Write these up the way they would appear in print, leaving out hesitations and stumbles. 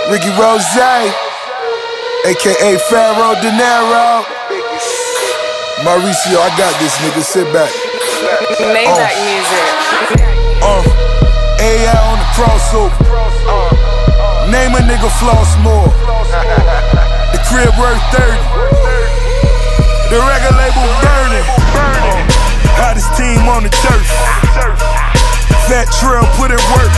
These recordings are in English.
Ricky Rose, aka Pharaoh De Niro. Mauricio, I got this, nigga. Sit back. Maybach music. AI on the crossover. Name a nigga Floss more. The crib worth 30. The record label burning. Hottest team on the turf. Fat Trill put in work.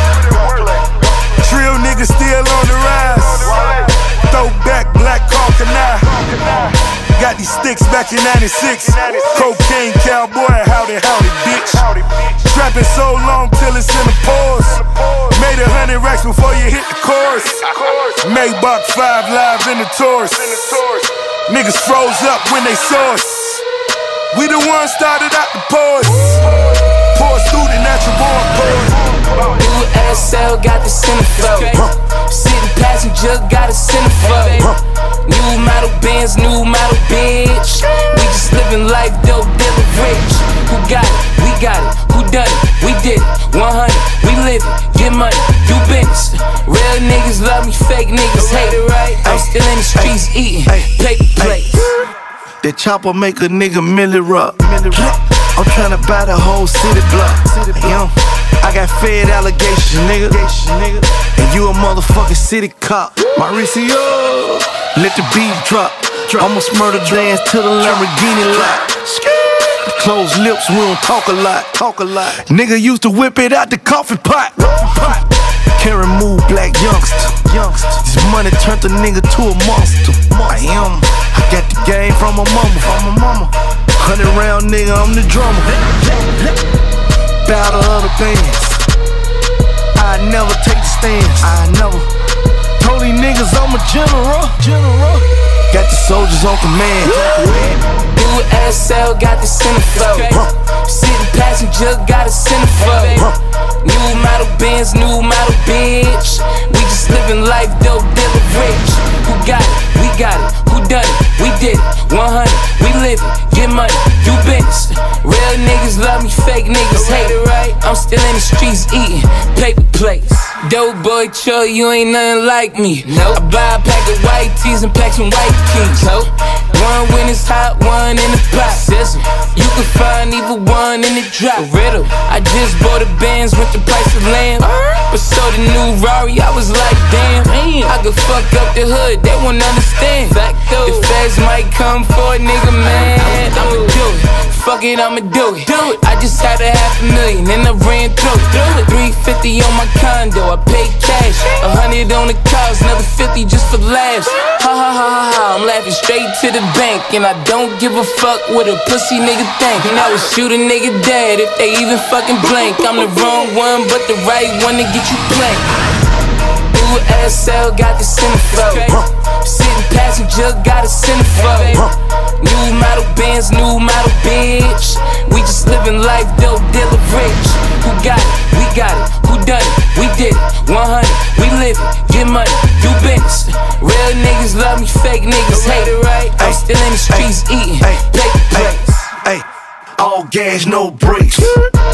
Trill niggas still on the rise. Throwback black Hawkeye. Got these sticks back in 96. Cocaine cowboy, howdy, howdy, bitch. Trapping so long till it's in the pores. Made 100 racks before you hit the chorus. Maybach 5 live in the Taurus. Niggas froze up when they saw us. We the ones started out the pores. Poor student, natural born poet. New SL got the centerfold. Sitting passenger got a centerfold. New model Benz, new model bitch. We just living life, dope dealer rich. Who got it? We got it. Who done it? We did it. 100. We live it. Get money. Do business. Real niggas love me. Fake niggas hate it, right? I'm still in the streets eating paper plates. That chopper make a nigga milli rock. I'm tryna buy the whole city block. I got fed allegations, nigga. And you a motherfucking city cop. Mauricio, let the beat drop. Almost murder dance to the Lamborghini lot. Closed lips, we don't talk a lot. Nigga used to whip it out the coffee pot. Can't remove black youngster. This money turned the nigga to a monster. I got the game from my mama. 100 round nigga, I'm the drummer. Battle of the bands. I never take the stands. Told these niggas I'm a general. Got the soldiers on command. New SL got the centerfold. Sitting passenger got a centerfold. New model Benz, new model bitch. We just living life, dope dealer rich. Who got it? We got it. Who done it? We did it. 100. We live it. Get money. Do business. Real niggas love me. Fake niggas hate it, right? I'm still in the streets eating paper plates. Dope boy, chill, you ain't nothing like me. I buy a pack of white tees and pack some white keys. One when it's hot, one in the pot. You can find either one in the drop. I just bought a Benz with the price of land. But so the new Rari, I was like, damn, I could fuck up the hood, they won't understand. The feds might come for a nigga, man. I'ma do it, fuck it, I'ma do it. I just had a $500,000 and I ran through it. 350 on my condo, I paid cash. 100 on the cars, another 50 just for laughs. Ha ha ha ha ha, I'm laughing straight to the bank. And I don't give a fuck what a pussy nigga think. And I would shoot a nigga dead if they even fucking blink. I'm the wrong one, but the right one to get you blanked. New SL got the centerfold. Sitting passenger got a centerfold. New model Benz, new model bitch. We just living life, dope dealer rich. Who got it? We got it. Who done it? We did it. 100. We live it. Get money. Do business. Real niggas love me. Fake niggas hate it, right? I'm still in the streets eating paper plates. All gas, no brakes.